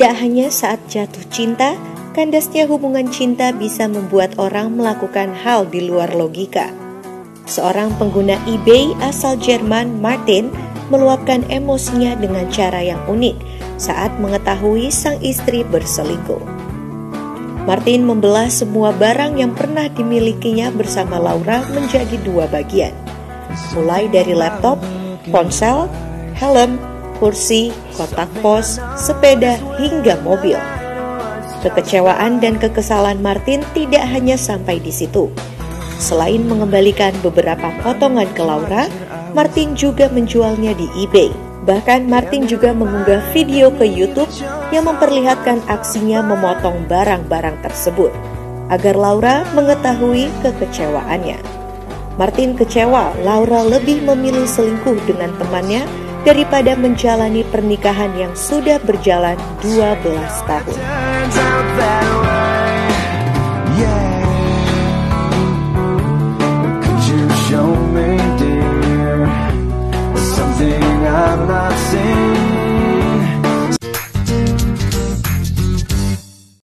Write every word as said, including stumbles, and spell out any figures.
Tidak hanya saat jatuh cinta, kandasnya hubungan cinta bisa membuat orang melakukan hal di luar logika. Seorang pengguna eBay asal Jerman, Martin, meluapkan emosinya dengan cara yang unik saat mengetahui sang istri berselingkuh. Martin membelah semua barang yang pernah dimilikinya bersama Laura menjadi dua bagian, mulai dari laptop, ponsel, helm, kursi, kotak pos, sepeda, hingga mobil. Kekecewaan dan kekesalan Martin tidak hanya sampai di situ. Selain mengembalikan beberapa potongan ke Laura, Martin juga menjualnya di eBay. Bahkan Martin juga mengunggah video ke YouTube yang memperlihatkan aksinya memotong barang-barang tersebut, agar Laura mengetahui kekecewaannya. Martin kecewa Laura lebih memilih selingkuh dengan temannya daripada menjalani pernikahan yang sudah berjalan dua belas tahun.